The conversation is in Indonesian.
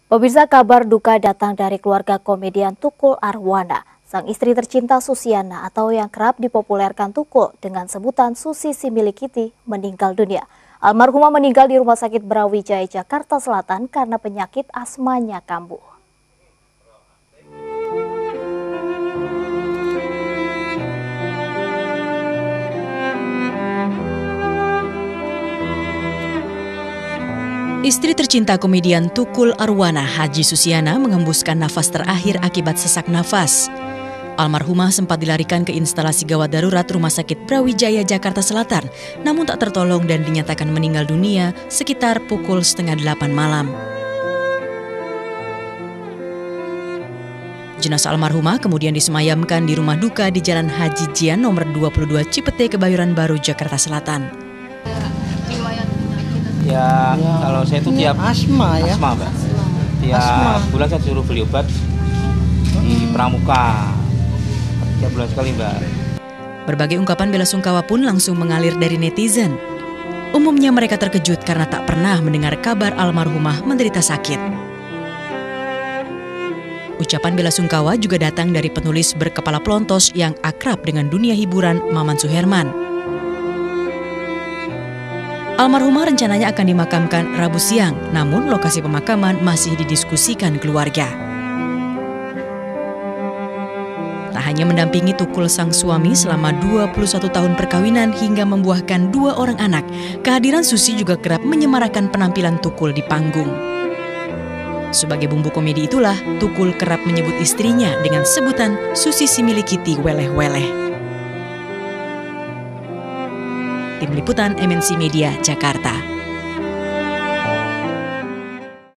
Pemirsa, kabar duka datang dari keluarga komedian Tukul Arwana. Sang istri tercinta Susiana atau yang kerap dipopulerkan Tukul dengan sebutan Susi Similikiti meninggal dunia. Almarhumah meninggal di Rumah Sakit Brawijaya, Jakarta Selatan karena penyakit asmanya kambuh. Istri tercinta komedian Tukul Arwana, Haji Susiana, menghembuskan nafas terakhir akibat sesak nafas. Almarhumah sempat dilarikan ke instalasi gawat darurat Rumah Sakit Brawijaya, Jakarta Selatan, namun tak tertolong dan dinyatakan meninggal dunia sekitar pukul 7:30 malam. Jenazah almarhumah kemudian disemayamkan di rumah duka di Jalan Haji Jian nomor 22 Cipete, Kebayoran Baru, Jakarta Selatan. Ya, kalau saya itu tiap asma, Mbak. Tiap bulan saya suruh beli obat di Pramuka. Tiap bulan sekali, Mbak. Berbagai ungkapan bela sungkawa pun langsung mengalir dari netizen. Umumnya mereka terkejut karena tak pernah mendengar kabar almarhumah menderita sakit. Ucapan bela sungkawa juga datang dari penulis berkepala pelontos yang akrab dengan dunia hiburan, Maman Suherman. Almarhumah rencananya akan dimakamkan Rabu siang, namun lokasi pemakaman masih didiskusikan keluarga. Tak hanya mendampingi Tukul sang suami selama 21 tahun perkawinan hingga membuahkan 2 orang anak, kehadiran Susi juga kerap menyemarakan penampilan Tukul di panggung. Sebagai bumbu komedi itulah, Tukul kerap menyebut istrinya dengan sebutan Susi Similikiti weleh-weleh. Tim Liputan MNC Media, Jakarta.